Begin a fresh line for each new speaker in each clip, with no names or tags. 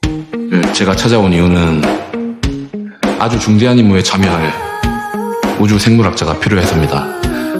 제가 찾아온 이유는 아주 중대한 임무에 참여할 우주 생물학자가 필요해서입니다.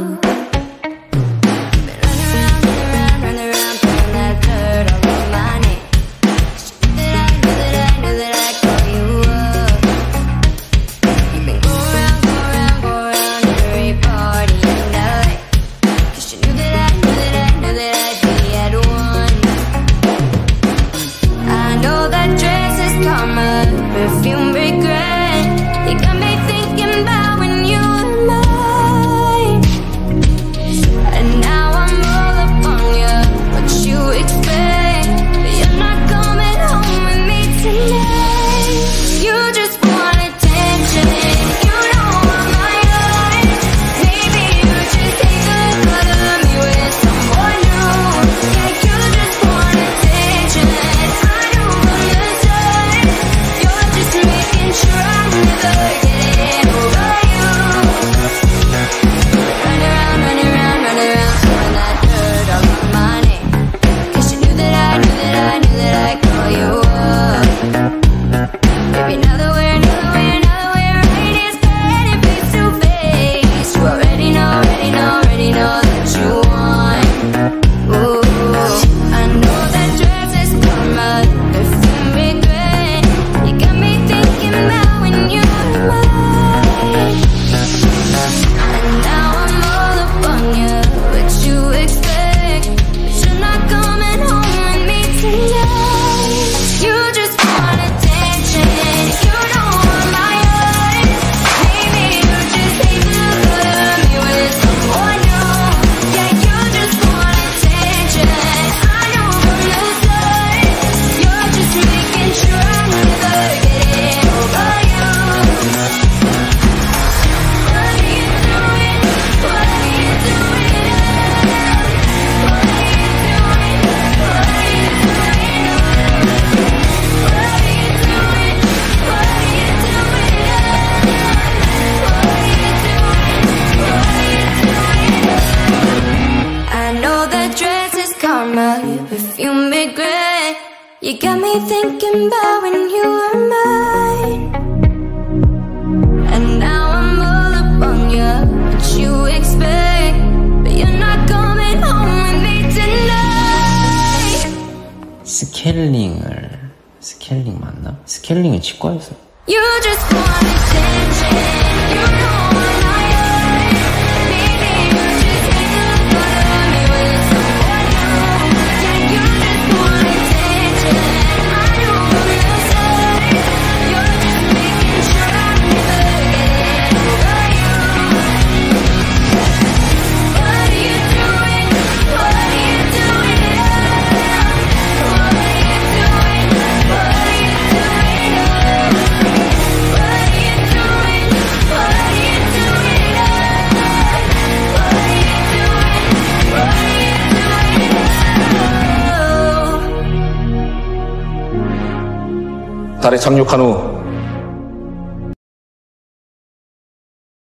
You got me thinking about when you were mine. And now I'm all up on you. What you expect? But you're not coming home with me tonight.
스케일링 맞나? 스케일링은 치과에서.
You just want attention. You know I'm not yours. Maybe you just hate the thought of me with someone new. Yeah, you just want attention. I know I'm the same. You're just making sure I never get over you. What are you doing? What are you doing? What are you doing? What are you
달에 착륙한 후